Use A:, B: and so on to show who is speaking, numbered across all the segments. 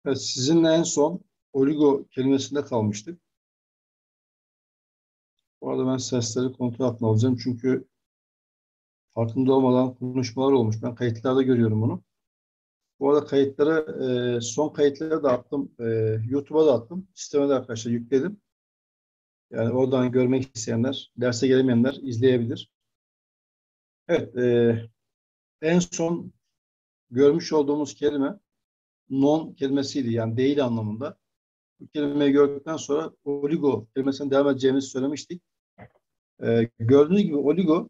A: Evet, sizinle en son oligo kelimesinde kalmıştık. Bu arada ben sesleri kontrol altına alacağım. Çünkü farkında olmadan konuşmalar olmuş. Ben kayıtlarda görüyorum bunu. Bu arada kayıtları, son kayıtları da attım. YouTube'a da attım. Sisteme de arkadaşlar yükledim. Yani oradan görmek isteyenler, derse gelemeyenler izleyebilir. Evet, en son görmüş olduğumuz kelime non kelimesiydi. Yani değil anlamında. Bu kelimeyi gördükten sonra oligo kelimesine devam edeceğimizi söylemiştik. Gördüğünüz gibi oligo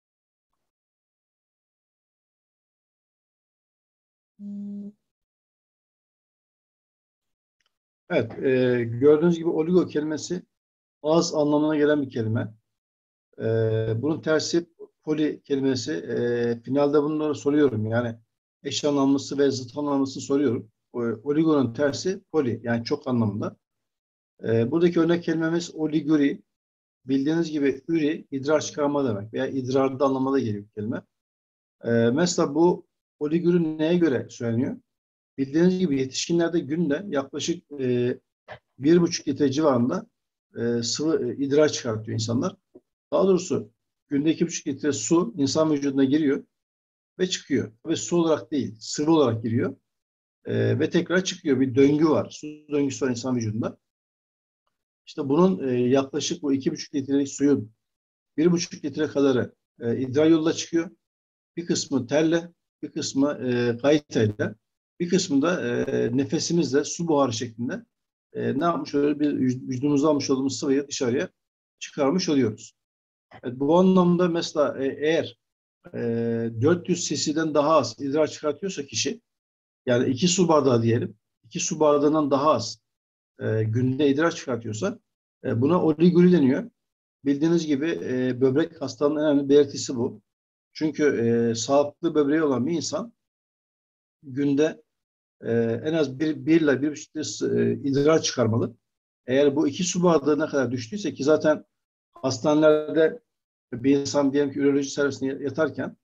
A: evet, gördüğünüz gibi oligo kelimesi az anlamına gelen bir kelime. Bunun tersi poli kelimesi. Finalde bunları soruyorum. Yani eş anlamlısı ve zıt anlamlısını soruyorum. Oligonun tersi poli. Yani çok anlamında. Buradaki örnek kelimemiz oliguri. Bildiğiniz gibi üri, idrar çıkarma demek veya idrarda anlamına geliyor bir kelime. Mesela bu oliguri neye göre söyleniyor? Bildiğiniz gibi yetişkinlerde günde yaklaşık 1,5 litre civarında sıvı idrar çıkartıyor insanlar. Daha doğrusu günde 2,5 litre su insan vücuduna giriyor ve çıkıyor. Ve su olarak değil, sıvı olarak giriyor ve tekrar çıkıyor. Bir döngü var. Su döngüsü var insan vücudunda. İşte bunun yaklaşık bu 2,5 litrelik suyun 1,5 litre kadarı idrar yoluyla çıkıyor. Bir kısmı terle, bir kısmı kayıtayla, bir kısmı da nefesimizle su buharı şeklinde ne yapmış oluyoruz? Bir vücudumuzda almış olduğumuz sıvıyı dışarıya çıkarmış oluyoruz. Evet, bu anlamda mesela eğer 400 cc'den daha az idrar çıkartıyorsa kişi, yani 2 su bardağı diyelim, 2 su bardağından daha az günde idrar çıkartıyorsa buna oliguri deniyor. Bildiğiniz gibi böbrek hastalığının en önemli belirtisi bu. Çünkü sağlıklı böbreği olan bir insan günde en az 1 ile 1,5 litre idrar çıkarmalı. Eğer bu 2 su bardağı ne kadar düştüyse ki zaten hastanelerde bir insan diyelim ki üroloji servisine yatarken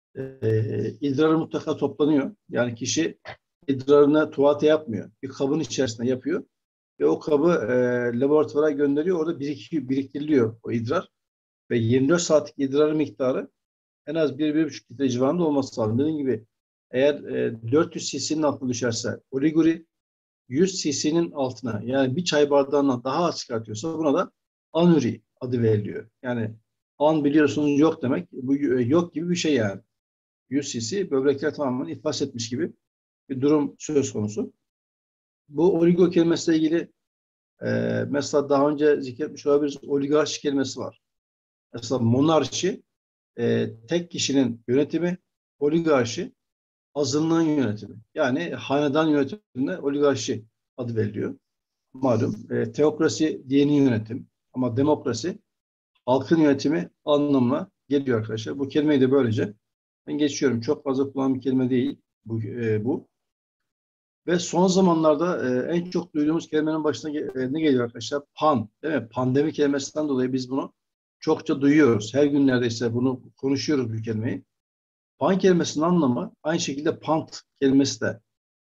A: idrarı mutlaka toplanıyor. Yani kişi idrarını tuvalete yapmıyor. Bir kabın içerisinde yapıyor. Ve o kabı laboratuvara gönderiyor. Orada biriktiriliyor o idrar. Ve 24 saatlik idrar miktarı en az 1-1,5 litre civarında olması lazım. Dediğim gibi eğer 400 cc'nin altına düşerse oliguri, 100 cc'nin altına yani bir çay bardağından daha az çıkartıyorsa buna da anüri adı veriliyor. Yani an biliyorsunuz yok demek. Bu yok gibi bir şey yani. 100 cc böbrekler tamamen iflas etmiş gibi bir durum söz konusu. Bu oligo kelimesiyle ilgili mesela daha önce zikretmiş olabiliriz. Oligarşi kelimesi var. Mesela monarşi tek kişinin yönetimi, oligarşi azınlığın yönetimi. Yani hanedan yönetimine oligarşi adı veriliyor. Malum teokrasi dini yönetim ama demokrasi halkın yönetimi anlamına geliyor arkadaşlar. Bu kelimeyi de böylece ben geçiyorum. Çok fazla kullanılan bir kelime değil bu. Ve son zamanlarda en çok duyduğumuz kelimenin başına ne geliyor arkadaşlar? Pan, değil mi? Pandemi kelimesinden dolayı biz bunu çokça duyuyoruz. Her gün neredeyse bunu konuşuyoruz bu kelimeyi. Pan kelimesinin anlamı aynı şekilde pant kelimesi de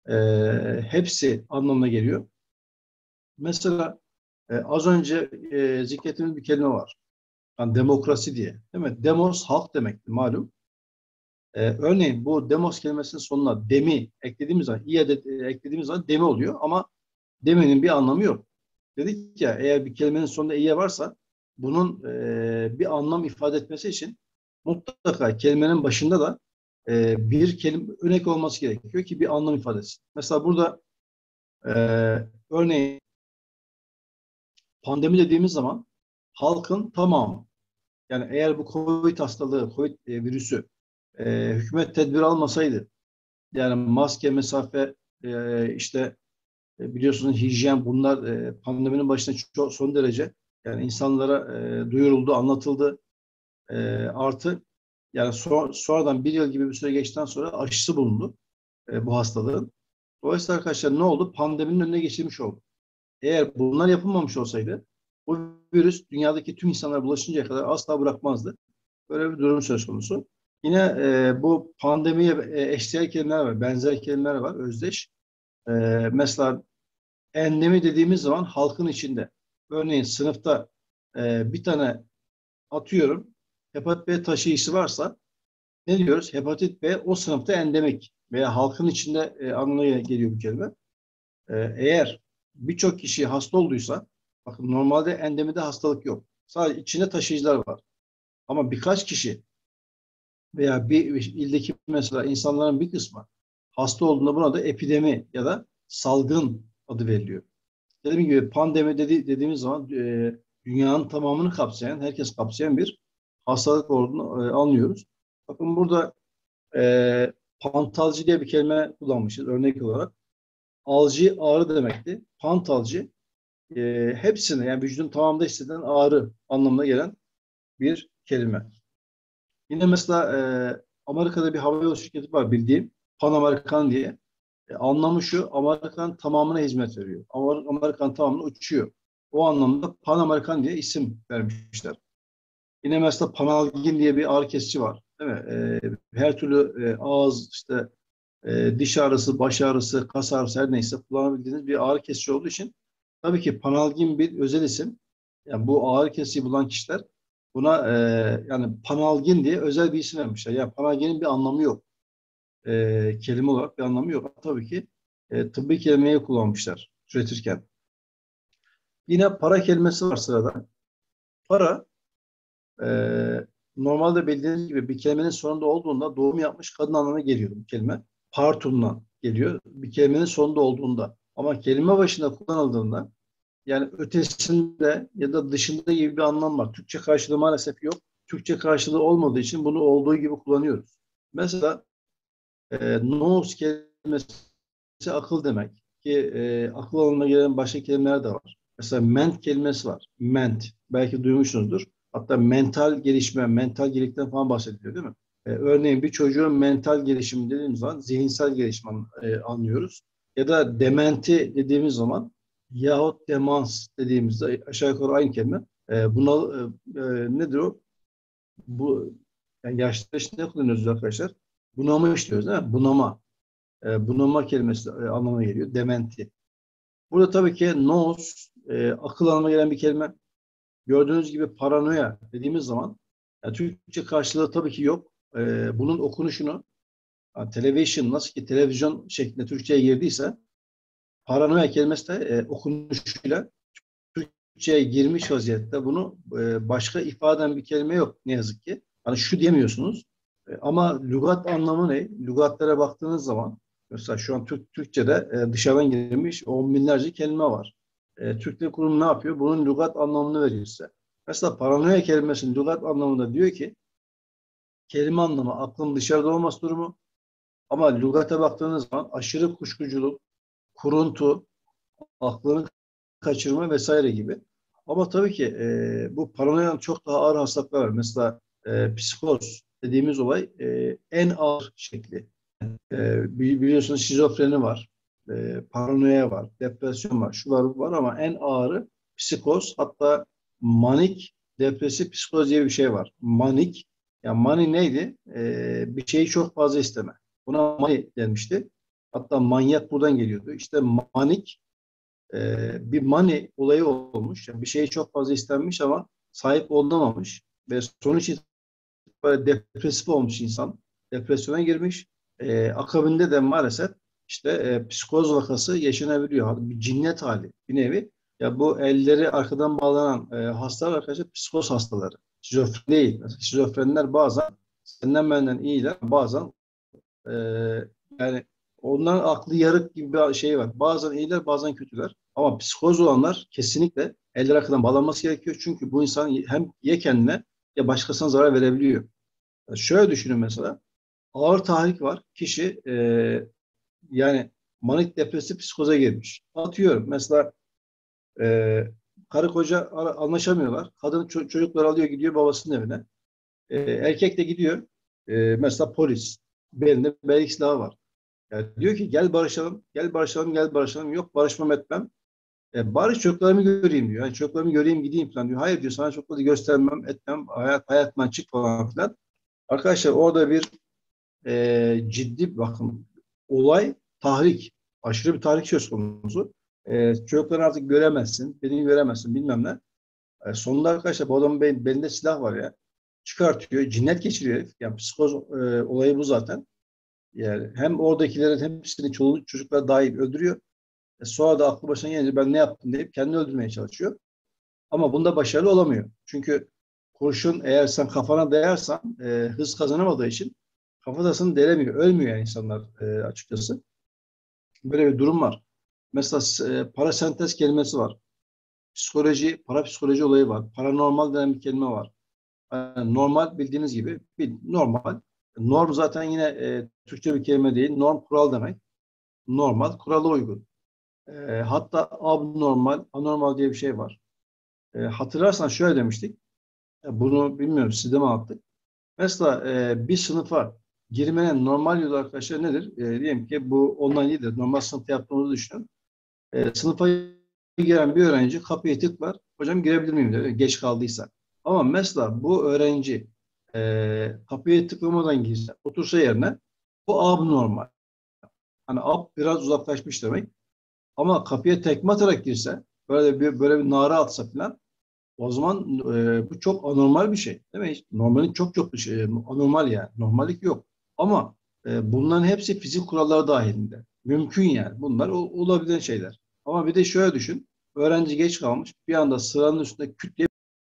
A: hepsi anlamına geliyor. Mesela az önce zikrettiğimiz bir kelime var. Yani demokrasi diye. Değil mi? Demos halk demekti malum. Örneğin bu demos kelimesinin sonuna demi eklediğimiz zaman, eklediğimiz zaman demi oluyor ama demenin bir anlamı yok. Dedik ya eğer bir kelimenin sonunda iye varsa bunun bir anlam ifade etmesi için mutlaka kelimenin başında da bir kelime örnek olması gerekiyor ki bir anlam ifade etsin. Mesela burada e, örneğin pandemi dediğimiz zaman halkın tamamı yani eğer bu COVID hastalığı, COVID virüsü hükümet tedbir almasaydı yani maske, mesafe işte biliyorsunuz hijyen bunlar pandeminin başına çok, son derece yani insanlara duyuruldu, anlatıldı. Artı yani sonradan bir yıl gibi bir süre geçtikten sonra aşısı bulundu bu hastalığın. Dolayısıyla arkadaşlar ne oldu? Pandeminin önüne geçilmiş oldu. Eğer bunlar yapılmamış olsaydı bu virüs dünyadaki tüm insanlara bulaşıncaya kadar asla bırakmazdı. Böyle bir durum söz konusu. Yine bu pandemiye eşdeğer kelimeler var, benzer kelimeler var, özdeş. Mesela endemi dediğimiz zaman halkın içinde. Örneğin sınıfta bir tane atıyorum hepatit B taşıyıcısı varsa ne diyoruz? Hepatit B o sınıfta endemik veya halkın içinde anlamına geliyor bu kelime. Eğer birçok kişi hasta olduysa, bakın normalde endemide hastalık yok. Sadece içinde taşıyıcılar var. Ama birkaç kişi veya bir ildeki mesela insanların bir kısmı hasta olduğunda buna da epidemi ya da salgın adı veriliyor. Dediğim gibi pandemi dediğimiz zaman dünyanın tamamını kapsayan, herkes kapsayan bir hastalık olduğunu anlıyoruz. Bakın burada pantalji diye bir kelime kullanmışız örnek olarak. Alji ağrı demekti. Pantalji hepsini yani vücudun tamamında hissedilen ağrı anlamına gelen bir kelime. Yine mesela Amerika'da bir havayolu şirketi var bildiğim. Pan American diye. Anlamı şu, Amerikan tamamına hizmet veriyor. Amerikan tamamına uçuyor. O anlamda Pan American diye isim vermişler. Yine mesela Panalgin diye bir ağrı kesici var. Değil mi? Her türlü ağız, işte diş ağrısı, baş ağrısı, kas ağrısı her neyse kullanabildiğiniz bir ağrı kesici olduğu için tabii ki Panalgin bir özel isim. Yani bu ağrı kesiciyi bulan kişiler buna yani Panalgin diye özel bir isim vermişler. Yani Panalgin'in bir anlamı yok. Kelime olarak bir anlamı yok. Tabii ki tıbbi kelimeyi kullanmışlar türetirken. Yine para kelimesi var sırada. Para normalde bildiğiniz gibi bir kelimenin sonunda olduğunda doğum yapmış kadın anlamına geliyor bu kelime. Partundan geliyor. Bir kelimenin sonunda olduğunda. Ama kelime başında kullanıldığında yani ötesinde ya da dışında gibi bir anlam var. Türkçe karşılığı maalesef yok. Türkçe karşılığı olmadığı için bunu olduğu gibi kullanıyoruz. Mesela nous kelimesi akıl demek. Ki akıl alanına gelen başka kelimeler de var. Mesela ment kelimesi var. Ment. Belki duymuşsunuzdur. Hatta mental gelişme, mental gelikten falan bahsediliyor değil mi? Örneğin bir çocuğun mental gelişimi dediğimiz zaman zihinsel gelişim anlıyoruz. Ya da dementi dediğimiz zaman yahut demans dediğimizde aşağı yukarı aynı kelime. Buna nedir o? Bu yani yaşlı ne kullanıyoruz arkadaşlar? Bunamış diyoruz değil mi? Bunama. Bunama kelimesi anlamına geliyor. Dementi. Burada tabii ki nous akıl anlamına gelen bir kelime. Gördüğünüz gibi paranoya dediğimiz zaman yani Türkçe karşılığı tabii ki yok. Bunun okunuşunu yani television nasıl ki televizyon şeklinde Türkçe'ye girdiyse paranoya kelimesi de okunuşuyla Türkçe'ye girmiş vaziyette. Bunu başka ifade eden bir kelime yok ne yazık ki. Hani şu diyemiyorsunuz. Ama lügat anlamı ne? Lügatlara baktığınız zaman mesela şu an Türkçe'de dışarıdan girilmiş on binlerce kelime var. Türk Dil Kurumu ne yapıyor? Bunun lügat anlamını veriyor size. Mesela paranoya kelimesinin lügat anlamında diyor ki kelime anlamı aklın dışarıda olması durumu ama lügate baktığınız zaman aşırı kuşkuculuk, kuruntu, aklını kaçırma vesaire gibi. Ama tabii ki bu paranoyanın çok daha ağır hastalıklar var. Mesela psikoz dediğimiz olay en ağır şekli. Biliyorsunuz şizofreni var, paranoya var, depresyon var, şu var bu var ama en ağırı psikoz. Hatta manik depresif psikoz diye bir şey var. Manik, yani mani neydi? Bir şeyi çok fazla isteme. Buna mani denmişti. Hatta manyak buradan geliyordu. İşte manik bir money olayı olmuş. Yani bir şey çok fazla istenmiş ama sahip olunamamış ve sonuç itibariyle depresif olmuş insan. Depresyona girmiş. Akabinde de maalesef işte psikoz vakası yaşanabiliyor. Bir cinnet hali bir nevi. Ya bu elleri arkadan bağlanan hastalar arkadaşlar psikoz hastaları. Şizofren değil. Mesela şizofrenler bazen senden benden iyiler. Bazen e, yani onların aklı yarık gibi bir şey var. Bazen iyiler, bazen kötüler. Ama psikoz olanlar kesinlikle eller arkadan bağlanması gerekiyor. Çünkü bu insan hem ya kendine ya başkasına zarar verebiliyor. Yani şöyle düşünün mesela. Ağır tahrik var. Kişi yani manik depresif psikoza girmiş. Atıyorum mesela e, karı koca anlaşamıyorlar. Kadın çocukları alıyor gidiyor babasının evine. Erkek de gidiyor. Mesela polis. Belinde belki silahı var. Yani diyor ki gel barışalım, gel barışalım, gel barışalım. Yok barışmam etmem. Bari çocuklarımı göreyim diyor. Yani çocuklarımı göreyim gideyim falan diyor. Hayır diyor sana çocukları göstermem, etmem, hayatından çık falan filan. Arkadaşlar orada bir ciddi bakın olay tahrik. aşırı bir tahrik söz konusu. Çocukları artık göremezsin, beni göremezsin bilmem ne. Sonunda arkadaşlar bu adamın belinde silah var ya. Çıkartıyor, cinnet geçiriyor herif. Yani psikoz olayı bu zaten. Yani hem oradakilerin hepsini çoluk çocuklar dahil öldürüyor. Sonra da aklı başına gelince ben ne yaptım deyip kendini öldürmeye çalışıyor. Ama bunda başarılı olamıyor. Çünkü kurşun eğer sen kafana dayarsan hız kazanamadığı için kafatasını delemiyor. Ölmüyor yani insanlar açıkçası. Böyle bir durum var. Mesela parasentez kelimesi var. Psikoloji, parapsikoloji olayı var. Paranormal denen bir kelime var. Yani normal bildiğiniz gibi bir normal. Norm zaten yine Türkçe bir kelime değil. Norm kural demek. Normal, kurala uygun. Hatta abnormal, anormal diye bir şey var. Hatırlarsan şöyle demiştik. Bunu bilmiyorum size mi anlattık. Mesela bir sınıfa girmenin normal yolu arkadaşlar nedir? Diyelim ki bu online değil de normal sınıfta yaptığımızı düşünün. Sınıfa giren bir öğrenci kapıyı tıklar. Hocam girebilir miyim diyor. Geç kaldıysa. Ama mesela bu öğrenci kapıyı tıklamadan girse, otursa yerine bu abnormal. Hani ab biraz uzaklaşmış demek. Ama kapıya tekme atarak girse, böyle bir nara atsa falan, o zaman bu çok anormal bir şey. Değil mi? Normalin çok bir şey. Anormal yani. Normallik yok. Ama bunların hepsi fizik kuralları dahilinde. Mümkün yani. Bunlar olabilen şeyler. Ama bir de şöyle düşün. Öğrenci geç kalmış. Bir anda sıranın üstünde küt diye.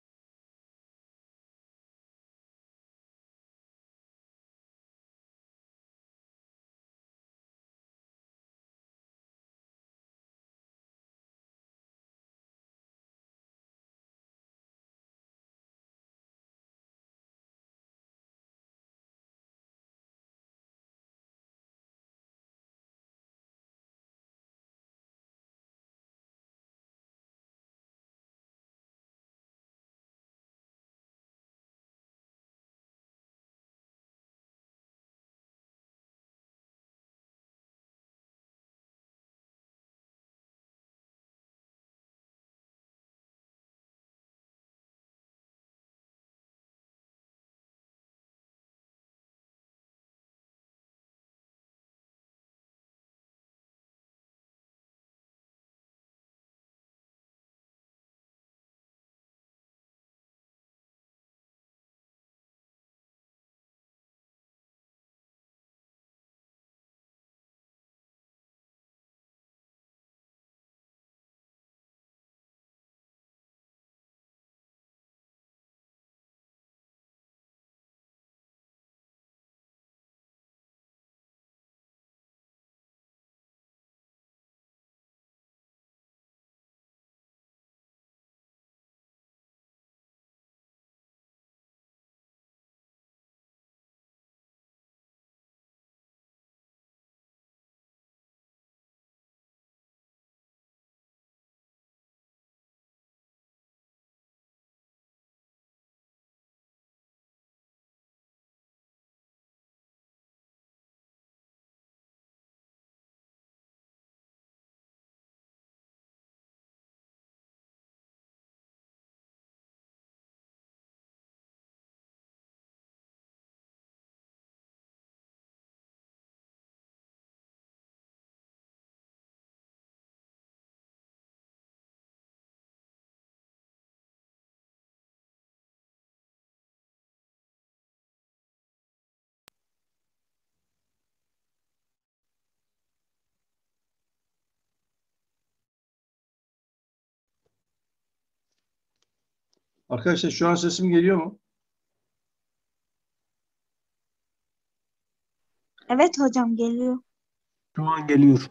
A: Arkadaşlar şu an sesim geliyor mu?
B: Evet hocam geliyor.
C: Şu an geliyor.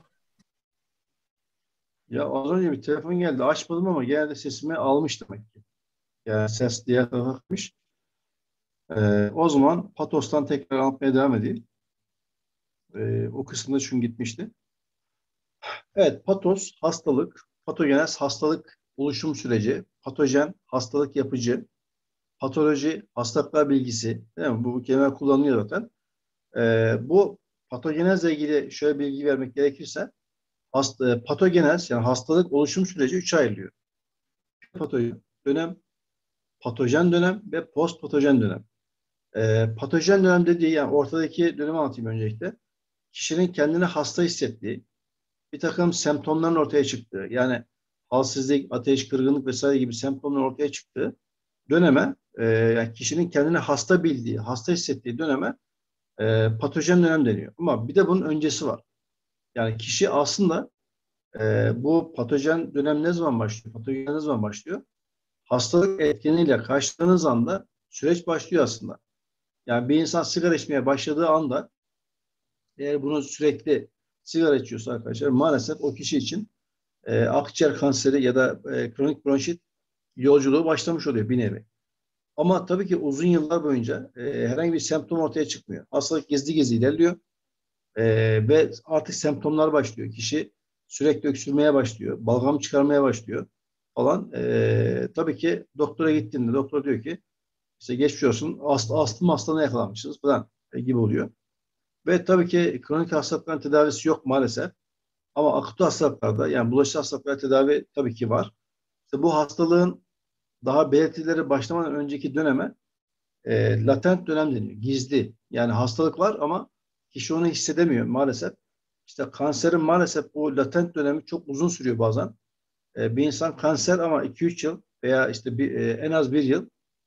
A: Ya az önce bir telefon geldi. Açmadım ama gene de sesimi almış demek ki. Yani ses diğer tarafa gitmiş. O zaman Patos'tan tekrar anlatmaya devam edeyim. O kısımda çünkü gitmişti. Evet, patos hastalık, patogenez hastalık oluşum süreci, patojen hastalık yapıcı, patoloji hastalıklar bilgisi, değil mi? Bu kelime kullanılıyor zaten. Bu patogenezle ilgili şöyle bilgi vermek gerekirse, patogenez yani hastalık oluşum süreci 3'e ayrılıyor. Patojen dönem, patojen dönem ve post patojen dönem. Patojen dönem dediği yani ortadaki dönemi anlatayım öncelikle. Kişinin kendini hasta hissettiği, bir takım semptomların ortaya çıktığı, yani halsizlik, ateş, kırgınlık vesaire gibi semptomların ortaya çıktığı döneme, yani kişinin kendini hasta bildiği, hasta hissettiği döneme patojen dönem deniyor. Ama bir de bunun öncesi var. Yani kişi aslında bu patojen dönem ne zaman başlıyor? Patojen ne zaman başlıyor? Hastalık etkeniyle karşıladığınız anda süreç başlıyor aslında. Yani bir insan sigara içmeye başladığı anda, eğer bunu sürekli sigara içiyorsa arkadaşlar, maalesef o kişi için akciğer kanseri ya da kronik bronşit yolculuğu başlamış oluyor bir nevi. Ama tabii ki uzun yıllar boyunca herhangi bir semptom ortaya çıkmıyor. Hastalık gizli gizli ilerliyor e, ve artık semptomlar başlıyor. Kişi sürekli öksürmeye başlıyor, balgam çıkarmaya başlıyor falan. Tabii ki doktora gittiğinde doktor diyor ki işte geçmiş olsun, astım hastalığına yakalanmışsınız falan gibi oluyor. Ve tabii ki kronik hastalıkların tedavisi yok maalesef. Ama akut hastalıklarda, yani bulaşıcı hastalıklara tedavi tabii ki var. İşte bu hastalığın daha belirtileri başlamadan önceki döneme latent dönem deniyor. Gizli. Yani hastalık var ama kişi onu hissedemiyor maalesef. İşte kanserin maalesef bu latent dönemi çok uzun sürüyor bazen. Bir insan kanser ama 2-3 yıl veya işte en az bir yıl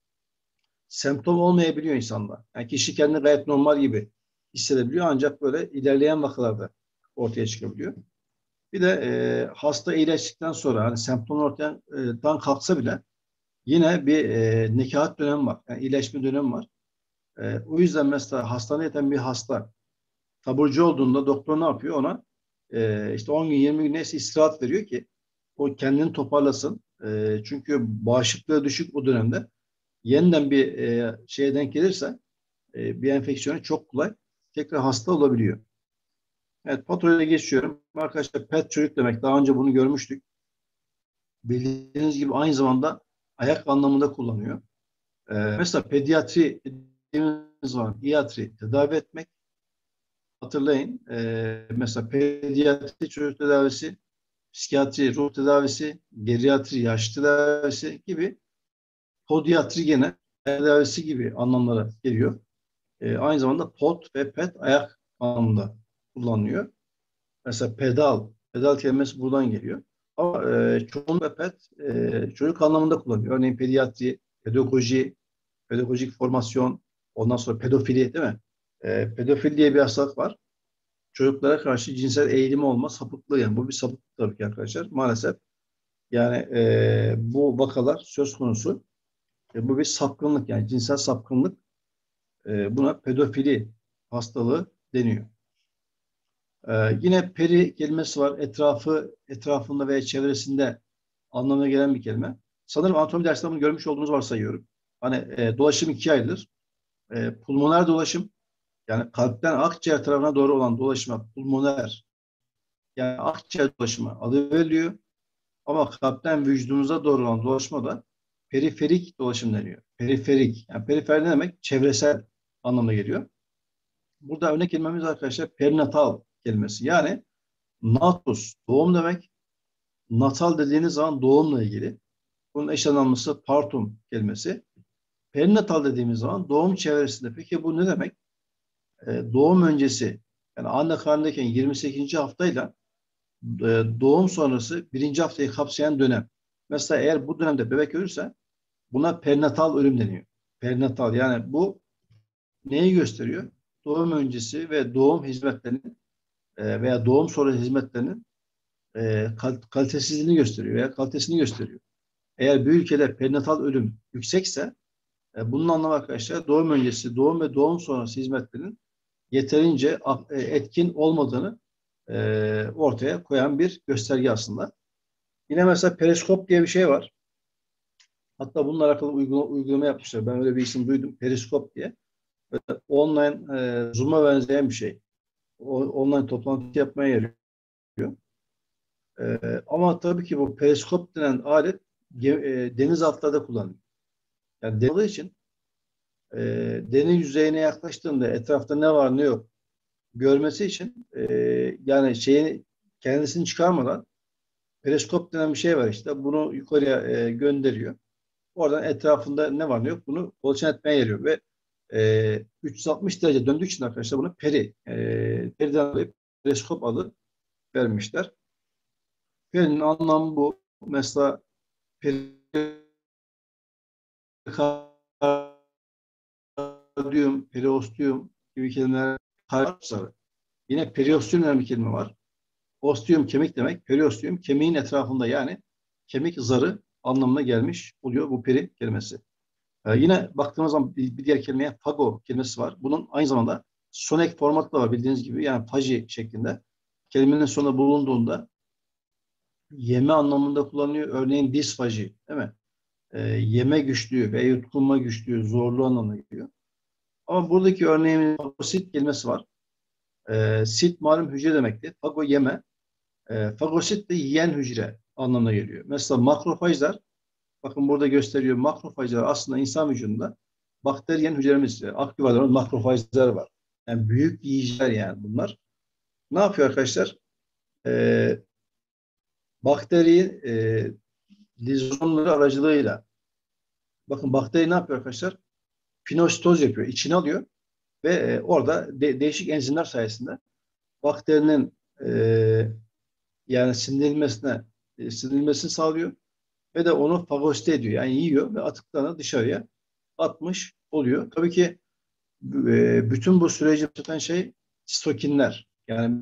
A: semptom olmayabiliyor insanda. Yani kişi kendini gayet normal gibi hissedebiliyor, ancak böyle ilerleyen vakalarda ortaya çıkabiliyor. Bir de hasta iyileştikten sonra hani semptomlar ortadan kalksa bile yine bir nekaat dönemi var. Yani iyileşme dönemi var. O yüzden mesela hastaneye yatan bir hasta taburcu olduğunda doktor ne yapıyor ona? İşte 10 gün 20 gün neyse istirahat veriyor ki o kendini toparlasın. Çünkü bağışıklığı düşük o dönemde. Yeniden bir şeye denk gelirse bir enfeksiyonu çok kolay tekrar hasta olabiliyor. Evet, patolojiye geçiyorum. Arkadaşlar pet çocuk demek. Daha önce bunu görmüştük. Bildiğiniz gibi aynı zamanda ayak anlamında kullanıyor. Mesela pediatri dediğimiz var. Pediatri tedavi etmek. Hatırlayın. Mesela pediatri çocuk tedavisi, psikiyatri ruh tedavisi, geriatri yaş tedavisi gibi, podiatri gene tedavisi gibi anlamlara geliyor. Aynı zamanda pod ve pet ayak anlamında kullanılıyor. Mesela pedal kelimesi buradan geliyor. Ama çoğun ve pet çocuk anlamında kullanıyor. Örneğin pediatri, pedagoji, pedagojik formasyon, ondan sonra pedofili değil mi? Pedofil diye bir hastalık var. Çocuklara karşı cinsel eğilimi olma, sapıklığı, yani bu bir sapıklık tabii ki arkadaşlar. Maalesef yani bu vakalar söz konusu. Bu bir sapkınlık, yani cinsel sapkınlık. Buna pedofili hastalığı deniyor. Yine peri kelimesi var. Etrafında veya çevresinde anlamına gelen bir kelime. Sanırım anatomi dersinde bunu görmüş olduğunuzu varsayıyorum. Hani dolaşım ikiye ayrılır. Pulmoner dolaşım, yani kalpten akciğer tarafına doğru olan dolaşıma pulmoner, yani akciğer dolaşımı adı veriliyor. Ama kalpten vücudunuza doğru olan dolaşıma da periferik dolaşım deniyor. Periferik. Yani perifer ne demek? Çevresel anlamına geliyor. Burada örnek kelimemiz arkadaşlar perinatal kelimesi. Yani natus, doğum demek. Natal dediğiniz zaman doğumla ilgili. Bunun eş anlamlısı partum kelimesi. Perinatal dediğimiz zaman doğum çevresinde. Peki bu ne demek? Doğum öncesi, yani anne karnındayken 28. haftayla doğum sonrası birinci haftayı kapsayan dönem. Mesela eğer bu dönemde bebek ölürse buna perinatal ölüm deniyor. Perinatal, yani bu neyi gösteriyor? Doğum öncesi ve doğum hizmetlerinin veya doğum sonrası hizmetlerinin kalitesizliğini gösteriyor veya kalitesini gösteriyor. Eğer bir ülkede perinatal ölüm yüksekse bunun anlamı arkadaşlar doğum öncesi, doğum ve doğum sonrası hizmetlerin yeterince etkin olmadığını ortaya koyan bir gösterge aslında. Yine mesela periskop diye bir şey var. Hatta bununla alakalı uygulama yapmışlar. Ben öyle bir isim duydum. Periskop diye. Böyle online Zoom'a benzeyen bir şey. Online toplantı yapmaya yarıyor. Ama tabii ki bu periskop denen alet deniz altlarda kullanılıyor. Yani deniz olduğu için deniz yüzeyine yaklaştığında etrafta ne var ne yok görmesi için yani kendisini çıkarmadan periskop denen bir şey var işte. Bunu yukarıya gönderiyor. Oradan etrafında ne var ne yok bunu kontrol etmeye yarıyor ve 360 derece döndüğü için arkadaşlar bunu periden alıp periskop adı vermişler. Perinin anlamı bu. Mesela perikardiyum, periosteum gibi kelimeler karşılar. Yine periosteum denen bir kelime var. Osteum kemik demek. Periosteum kemiğin etrafında, yani kemik zarı anlamına gelmiş oluyor bu peri kelimesi. Yine baktığımız zaman bir diğer kelimeye fago kelimesi var. Bunun aynı zamanda sonek formatı da var bildiğiniz gibi. Yani faji şeklinde. Kelimenin sonunda bulunduğunda yeme anlamında kullanılıyor. Örneğin disfaji, değil mi? Yeme güçlüğü ve yutkunma güçlüğü, zorluğu anlamına geliyor. Ama buradaki örneğin fagosit kelimesi var. Sit malum hücre demekti. Fago yeme. Fagosit de yiyen hücre anlamına geliyor. Mesela makrofajlar, bakın burada gösteriyor, makrofajlar aslında insan vücudunda bakteri yiyen hücrelerimiz. Aktif olarak makrofajlar var. Yani büyük yiyiciler yani bunlar. Ne yapıyor arkadaşlar? Ee, Bakteri lizozomları aracılığıyla, bakın bakteri ne yapıyor arkadaşlar? Pinositoz yapıyor, içine alıyor ve orada değişik enzimler sayesinde bakterinin yani sindirilmesini sağlıyor ve de onu fagosite ediyor. Yani yiyor ve atıklarını dışarıya atmış oluyor. Tabii ki bütün bu süreci tutan şey sitokinler. Yani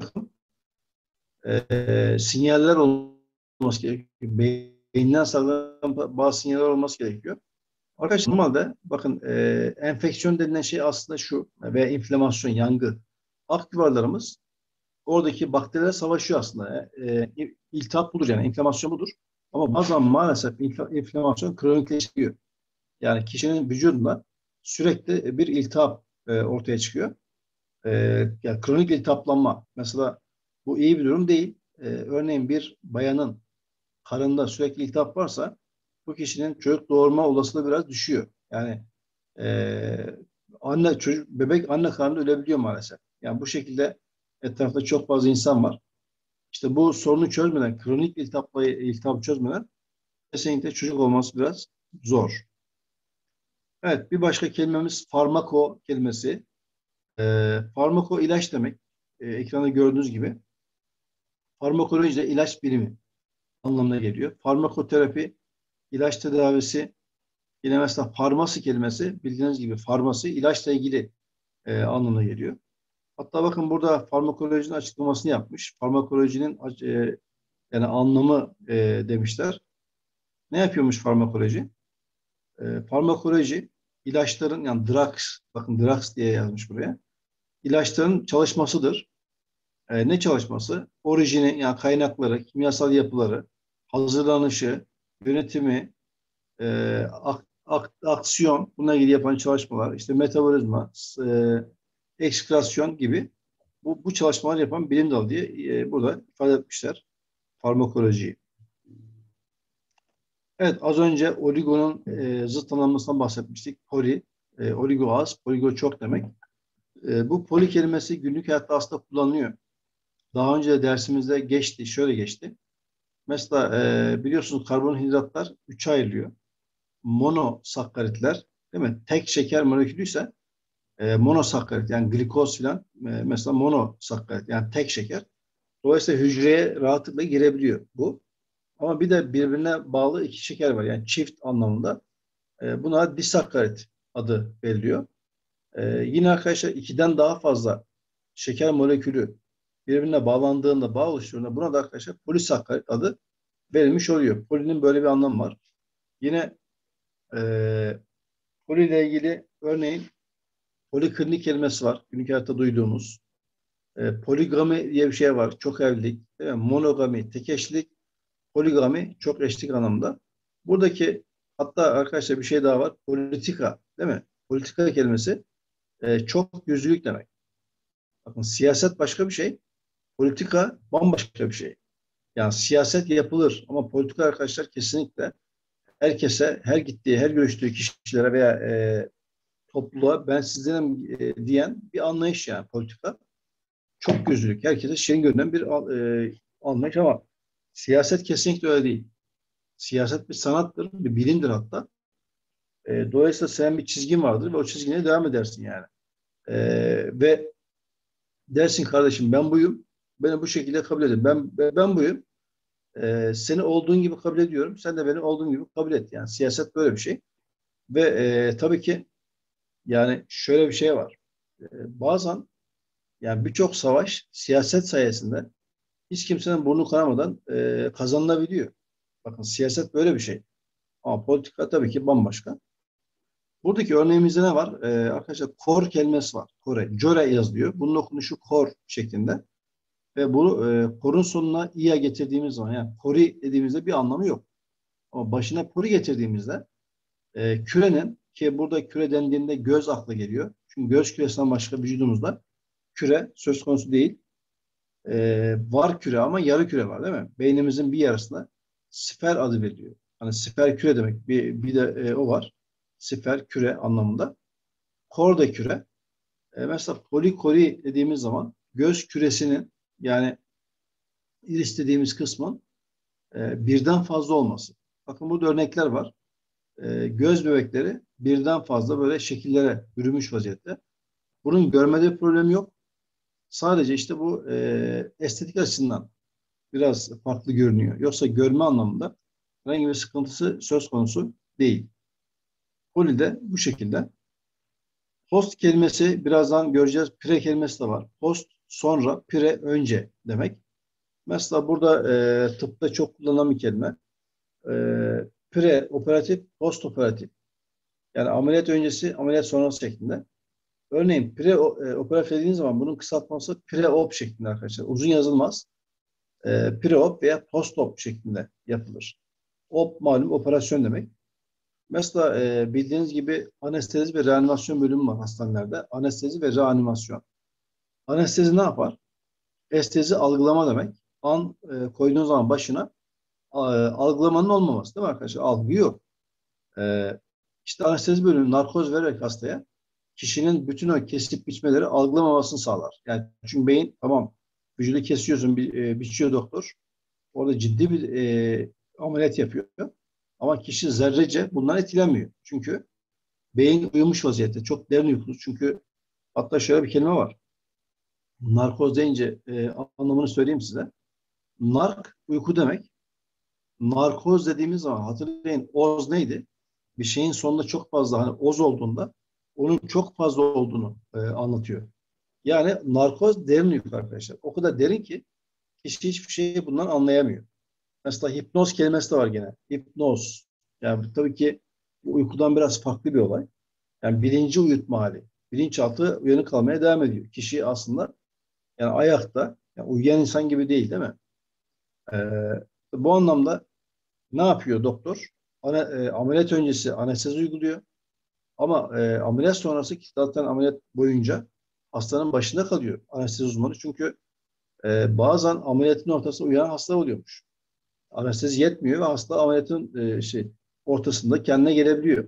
A: sinyaller olması gerekiyor. Beyinden salgılanan bazı sinyaller olması gerekiyor. Arkadaşlar normalde bakın enfeksiyon denilen şey aslında şu veya inflamasyon, yangı. Akciğerlerimiz oradaki bakterilerle savaşıyor aslında. İltihap budur, yani inflamasyon budur. Ama bazen maalesef inflamasyon kronikleşiyor. Yani kişinin vücudunda sürekli bir iltihap ortaya çıkıyor. E, Yani kronik iltihaplanma. Mesela bu iyi bir durum değil. Örneğin bir bayanın karında sürekli iltihap varsa bu kişinin çocuk doğurma olasılığı biraz düşüyor. Yani e, bebek anne karnında ölebiliyor maalesef. Yani bu şekilde etrafta çok fazla insan var. İşte bu sorunu çözmeden, kronik iltihabı çözmeden kesinlikle çocuk olması biraz zor. Evet, bir başka kelimemiz farmako kelimesi. Farmako ilaç demek. Ekranda gördüğünüz gibi. Farmakoloji de ilaç bilimi anlamına geliyor. Farmakoterapi, ilaç tedavisi. Yine mesela farmasi kelimesi, bildiğiniz gibi farmasi ilaçla ilgili anlamına geliyor. Hatta bakın burada farmakolojinin açıklamasını yapmış. Farmakolojinin yani anlamı demişler. Ne yapıyormuş farmakoloji? Farmakoloji ilaçların, yani drugs, bakın drugs diye yazmış buraya. İlaçların çalışmasıdır. Ne çalışması? Orijini, yani kaynakları, kimyasal yapıları, hazırlanışı, yönetimi, aksiyon, bununla ilgili yapan çalışmalar, işte metabolizma, ekskretasyon gibi bu çalışmalar yapan bilim dalı diye burada ifade etmişler farmakolojiyi. Evet, az önce oligonun zıt tanımlamasından bahsetmiştik. Oligo az, poligo çok demek. Bu poli kelimesi günlük hayatta aslında kullanılıyor. Daha önce de dersimizde geçti, şöyle geçti. Mesela biliyorsunuz karbonhidratlar üçe ayrılıyor. Monosakkaritler, değil mi? Tek şeker molekülüyse monosakkarit, yani glikoz filan mesela monosakkarit, yani tek şeker. Dolayısıyla hücreye rahatlıkla girebiliyor bu. Ama bir de birbirine bağlı iki şeker var. Yani çift anlamında. Buna disakkarit adı veriliyor. Yine arkadaşlar ikiden daha fazla şeker molekülü birbirine bağlandığında, bağ oluşturduğunda buna da arkadaşlar polisakkarit adı verilmiş oluyor. Polinin böyle bir anlamı var. Yine e, poli ile ilgili örneğin poliklinik kelimesi var. Günlük hayatta duyduğumuz. Poligami diye bir şey var. Çok evlilik. Değil mi? Monogami, tek eşlilik. Poligami, çok eşlik anlamında. Buradaki hatta arkadaşlar bir şey daha var. Politika, değil mi? Politika kelimesi çok yüzlülük demek. Bakın siyaset başka bir şey. Politika bambaşka bir şey. Yani siyaset yapılır ama politika arkadaşlar kesinlikle herkese, her gittiği, her görüştüğü kişilere veya topluluğa ben sizdenim diyen bir anlayış, yani politika. Çok gözlülük. Herkese şirin görünen bir anlayış ama siyaset kesinlikle öyle değil. Siyaset bir sanattır, bir bilimdir hatta. Dolayısıyla senin bir çizgin vardır ve o çizgine devam edersin yani. Ve dersin kardeşim ben buyum. Beni bu şekilde kabul edin. Ben buyum. Seni olduğun gibi kabul ediyorum. Sen de beni olduğum gibi kabul et. Yani siyaset böyle bir şey. Ve tabii ki yani şöyle bir şey var. Bazen yani birçok savaş siyaset sayesinde hiç kimsenin burnu kanamadan kazanılabiliyor. Bakın siyaset böyle bir şey. Ama politika tabii ki bambaşka. Buradaki örneğimizde ne var? Arkadaşlar kor kelimesi var. Kore. Core yazılıyor. Bunun okunuşu kor şeklinde. Ve bu korun sonuna iya getirdiğimiz zaman yani kori dediğimizde bir anlamı yok. Ama başına puri getirdiğimizde kürenin ki burada küre dendiğinde göz akla geliyor. Çünkü göz küresinden başka vücudumuzda küre söz konusu değil. Var küre ama yarı küre var değil mi? Beynimizin bir yarısına sfer adı veriliyor. Hani sfer küre demek. Bir de o var. Sfer küre anlamında. Kor da küre. Mesela polikori dediğimiz zaman göz küresinin yani iris dediğimiz kısmın birden fazla olması. Bakın burada örnekler var. Göz bebekleri birden fazla böyle şekillere bürümüş vaziyette. Bunun görmede bir problemi yok. Sadece işte bu estetik açısından biraz farklı görünüyor. Yoksa görme anlamında herhangi bir sıkıntısı söz konusu değil. Poli de bu şekilde. Post kelimesi birazdan göreceğiz. Pre kelimesi de var. Post sonra, pre önce demek. Mesela burada tıpta çok kullanılan bir kelime. E, Pre operatif, post operatif. Yani ameliyat öncesi, ameliyat sonrası şeklinde. Örneğin operatif dediğiniz zaman bunun kısaltması pre-op şeklinde arkadaşlar. Uzun yazılmaz. Pre-op veya post-op şeklinde yapılır. Op malum operasyon demek. Mesela bildiğiniz gibi anestezi ve reanimasyon bölümü var hastanelerde. Anestezi ve reanimasyon. Anestezi ne yapar? Estezi algılama demek. Koyduğunuz zaman başına algılamanın olmaması değil mi arkadaşlar? Algı yok. E, işte anestezi bölümü narkoz vererek hastaya kişinin bütün o kesip biçmeleri algılamamasını sağlar. Yani çünkü beyin tamam vücudu kesiyorsun, biçiyor doktor. Orada ciddi bir ameliyat yapıyor. Ama kişi zerrece bundan etkilenmiyor. Çünkü beyin uyumuş vaziyette. Çok derin uykulu. Çünkü hatta şöyle bir kelime var. Narkoz deyince anlamını söyleyeyim size. Nark uyku demek. Narkoz dediğimiz zaman hatırlayın oz neydi? Bir şeyin sonunda çok fazla hani oz olduğunda onun çok fazla olduğunu anlatıyor. Yani narkoz derin uyku arkadaşlar. O kadar derin ki kişi hiçbir şeyi bundan anlayamıyor. Mesela hipnoz kelimesi de var gene. Hipnoz. Yani tabii ki bu uykudan biraz farklı bir olay. Yani bilinci uyutma hali. Bilinçaltı uyanık kalmaya devam ediyor. Kişi aslında yani ayakta yani uyuyan insan gibi değil mi? Ee, Bu anlamda ne yapıyor doktor? Ameliyat öncesi anestezi uyguluyor. Ama ameliyat sonrası ki zaten ameliyat boyunca hastanın başında kalıyor anestezi uzmanı. Çünkü bazen ameliyatın ortasında uyanan hasta oluyormuş. Anestezi yetmiyor ve hasta ameliyatın ortasında kendine gelebiliyor.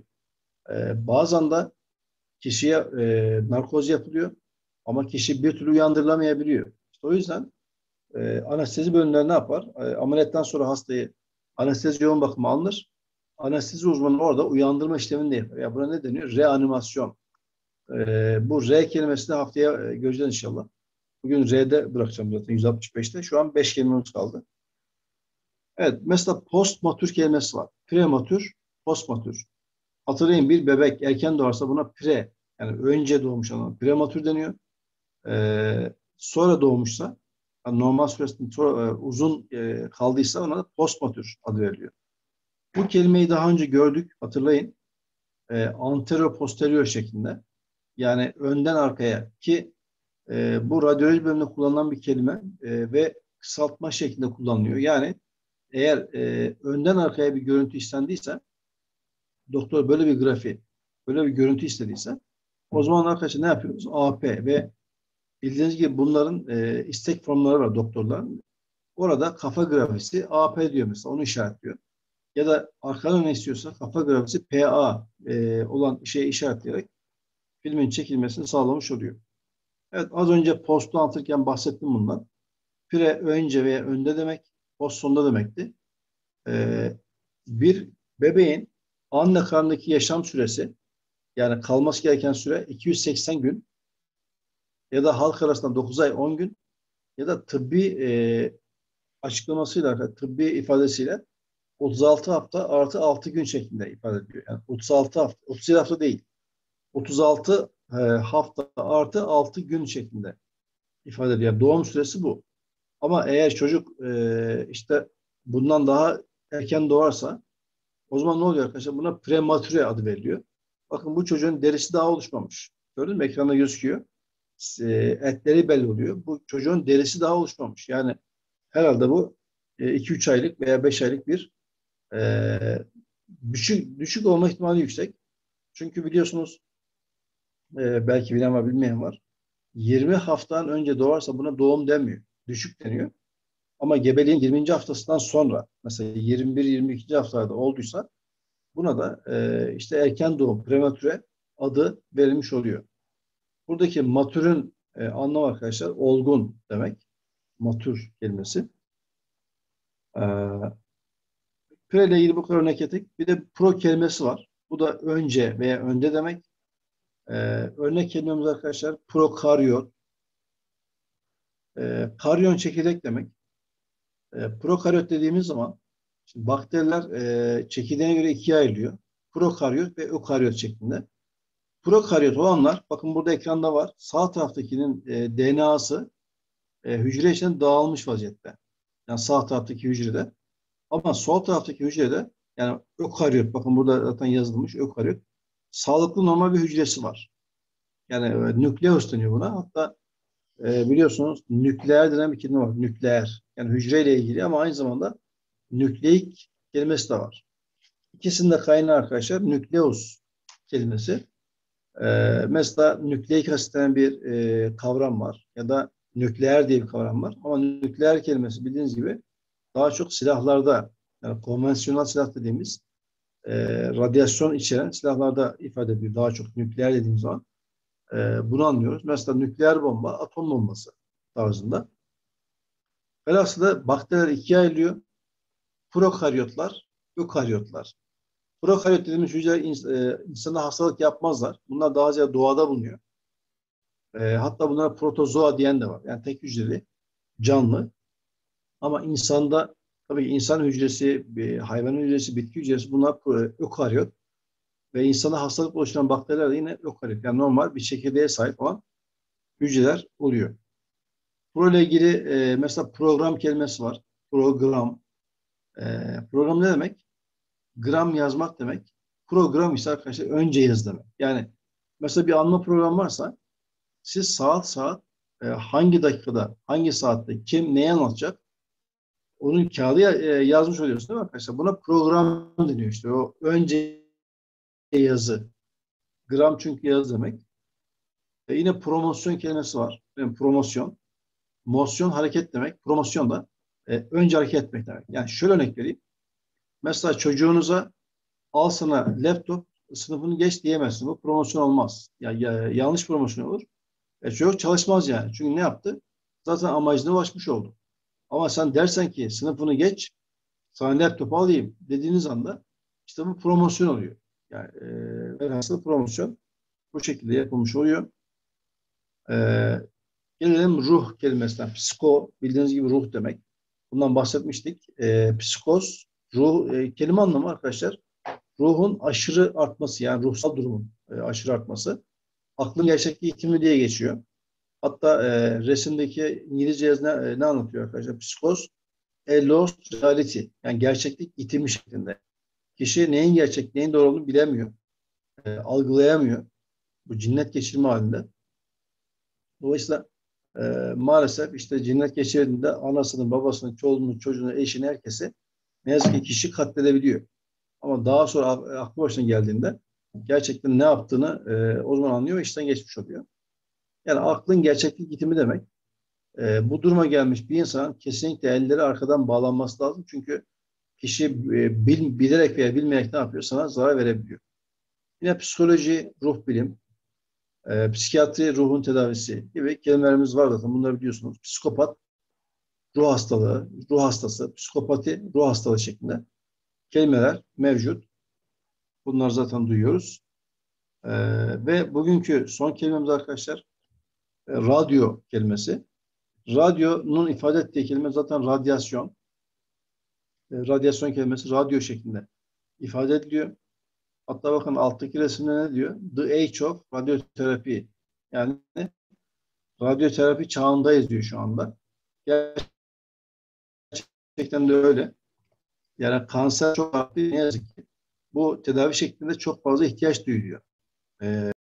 A: Bazen de kişiye narkoz yapılıyor ama kişi bir türlü uyandırılamayabiliyor. İşte o yüzden anestezi bölümleri ne yapar? Ameliyattan sonra hastayı anestezi yoğun bakıma alınır. Anestezi uzmanı orada uyandırma işlemini de yapar. Ya buna ne deniyor? Reanimasyon. Bu R kelimesini haftaya göreceğiz inşallah. Bugün R'de bırakacağım zaten 165'te. Şu an 5 kelimemiz kaldı. Evet, mesela postmatür kelimesi var. Prematür, postmatür. Hatırlayın bir bebek erken doğarsa buna pre, yani önce doğmuş anlamı prematür deniyor. Sonra doğmuşsa, yani normal süresinden sonra uzun kaldıysa ona da postmatür adı veriliyor. Bu kelimeyi daha önce gördük, hatırlayın. Antero posterior şeklinde. Yani önden arkaya ki bu radyoloji bölümünde kullanılan bir kelime ve kısaltma şeklinde kullanılıyor. Yani eğer önden arkaya bir görüntü istendiyse, doktor böyle bir grafiği, böyle bir görüntü istediyse, o zaman arkadaşlar ne yapıyoruz? AP ve bildiğiniz gibi bunların istek formları var doktorların. Orada kafa grafisi AP diyor mesela, onu işaretliyor. Ya da arkadan ne istiyorsa kafa grafisi PA olan şeyi işaretleyerek filmin çekilmesini sağlamış oluyor. Evet, az önce postu anlatırken bahsettim bundan. Pre önce veya önde demek, post sonda demekti. Bir bebeğin anne karnındaki yaşam süresi yani kalması gereken süre 280 gün ya da halk arasında 9 ay 10 gün ya da tıbbi açıklamasıyla, tıbbi ifadesiyle 36 hafta artı 6 gün şeklinde ifade ediyor. Yani 36 hafta, 37 hafta değil. 36 hafta artı 6 gün şeklinde ifade ediyor. Yani doğum süresi bu. Ama eğer çocuk işte bundan daha erken doğarsa o zaman ne oluyor arkadaşlar? Buna prematüre adı veriliyor. Bakın bu çocuğun derisi daha oluşmamış. Gördün mü? Ekranda gözüküyor. Etleri belli oluyor. Bu çocuğun derisi daha oluşmamış. Yani herhalde bu 2-3 aylık veya 5 aylık bir e, düşük olma ihtimali yüksek. Çünkü biliyorsunuz belki bilen var bilmeyen var. 20 haftadan önce doğarsa buna doğum denmiyor. Düşük deniyor. Ama gebeliğin 20. haftasından sonra mesela 21-22. haftalarda olduysa buna da işte erken doğum, prematüre adı verilmiş oluyor. Buradaki matürün anlamı arkadaşlar olgun demek. Matür kelimesi. E, Pre ile ilgili bu kadar örnek ettik. Bir de pro kelimesi var. Bu da önce veya önde demek. E, Örnek kelimemiz arkadaşlar prokaryot. Karyon çekirdek demek. Prokaryot dediğimiz zaman şimdi bakteriler çekirdeğine göre ikiye ayrılıyor. Prokaryot ve ökaryot şeklinde. Prokaryot olanlar, bakın burada ekranda var. Sağ taraftakinin DNA'sı hücre içine dağılmış vaziyette. Yani sağ taraftaki hücrede. Ama sol taraftaki hücrede yani ökaryot, bakın burada zaten yazılmış ökaryot. Sağlıklı normal bir hücresi var. Yani nükleus deniyor buna. Hatta biliyorsunuz nükleer denen bir kelime var. Nükleer. Yani hücreyle ilgili ama aynı zamanda nükleik kelimesi de var. İkisinin de kaynağı arkadaşlar nükleus kelimesi. Mesela nükleik asit denen bir kavram var. Ya da nükleer diye bir kavram var. Ama nükleer kelimesi bildiğiniz gibi daha çok silahlarda, yani konvansiyonel silah dediğimiz radyasyon içeren silahlarda ifade ediyor. Daha çok nükleer dediğimiz zaman bunu anlıyoruz. Mesela nükleer bomba, atom bombası tarzında. Velhasılı bakteriler ikiye ayrılıyor. Prokaryotlar, ökaryotlar. Prokaryot dediğimiz hücreler insana hastalık yapmazlar. Bunlar daha ziyade doğada bulunuyor. Hatta bunlara protozoa diyen de var. Yani tek hücreli, canlı. Ama insanda tabii insan hücresi, hayvan hücresi, bitki hücresi bunlar ökaryot. Ve insana hastalık oluşturan bakteriler de yine ökaryot. Yani normal bir çekirdeğe sahip olan hücreler oluyor. Pro ile ilgili mesela program kelimesi var. Program. Program ne demek? Gram yazmak demek. Program ise arkadaşlar önce yaz demek. Yani mesela bir anma programı varsa siz saat hangi dakikada, hangi saatte kim neye anlatacak onun kağıdı yazmış oluyorsunuz değil mi arkadaşlar? Buna program deniyor işte. O önce yazı. Gram çünkü yaz demek. Yine promosyon kelimesi var. Yani promosyon. Motion hareket demek. Promosyon da önce hareket etmek demek. Yani şöyle örnek vereyim. Mesela çocuğunuza al sana laptop sınıfını geç diyemezsin. Bu promosyon olmaz. Yanlış promosyon olur. Çocuk çalışmaz yani. Çünkü ne yaptı? Zaten amacına ulaşmış oldu. Ama sen dersen ki sınıfını geç, sana laptop alayım dediğiniz anda işte bu promosyon oluyor. Yani velhasıl promosyon bu şekilde yapılmış oluyor. E, Gelelim ruh kelimesinden. Psiko bildiğiniz gibi ruh demek. Bundan bahsetmiştik. Psikoz, ruh, kelime anlamı arkadaşlar. Ruhun aşırı artması yani ruhsal durumun aşırı artması. Aklın gerçekliği itimi diye geçiyor. Hatta resimdeki İngilizce yazı ne anlatıyor arkadaşlar? Psikoz, a lost reality. Yani gerçeklik itimi şeklinde. Kişi neyin gerçek, neyin doğru olduğunu bilemiyor. Algılayamıyor. Bu cinnet geçirme halinde. Dolayısıyla maalesef işte cinnet geçirdiğinde anasını, babasını, çoluğunu, çocuğunu, eşini, herkesi ne yazık ki kişi katledebiliyor. Ama daha sonra aklı başına geldiğinde gerçekten ne yaptığını o zaman anlıyor ve işten geçmiş oluyor. Yani aklın gerçeklik itimi demek. Bu duruma gelmiş bir insan kesinlikle elleri arkadan bağlanması lazım. Çünkü kişi bilerek veya bilmeyerek ne yapıyor? Sana zarar verebiliyor. Yine psikoloji, ruh bilim, psikiyatri, ruhun tedavisi gibi kelimelerimiz var zaten. Bunları biliyorsunuz. Psikopat, ruh hastalığı, ruh hastası, psikopati, ruh hastalığı şeklinde kelimeler mevcut. Bunları zaten duyuyoruz. E, Ve bugünkü son kelimemiz arkadaşlar radyo kelimesi. Radyonun ifade ettiği kelime zaten radyasyon. radyasyon kelimesi radyo şeklinde ifade ediliyor. Hatta bakın alttaki resimde ne diyor? The Age of Radyoterapi. Yani radyoterapi çağındayız diyor şu anda. Gerçekten de öyle. Yani kanser çok arttı. Ne yazık ki. Bu tedavi şeklinde çok fazla ihtiyaç duyuluyor.